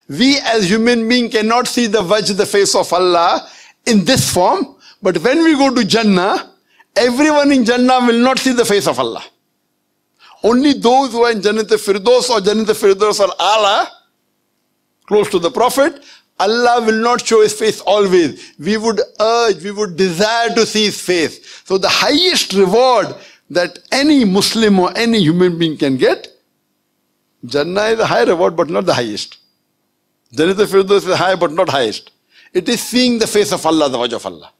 We as human beings cannot see the wajh, the face of Allah in this form. But when we go to Jannah, everyone in Jannah will not see the face of Allah. Only those who are in Jannat al-Firdaus or Jannat al-Firdaus or Allah, close to the Prophet, Allah will not show His face always. We would urge, we would desire to see His face. So the highest reward that any Muslim or any human being can get, Jannah is a high reward but not the highest. Jannat al-Firdaus is high but not highest. It is seeing the face of Allah, the wajh of Allah.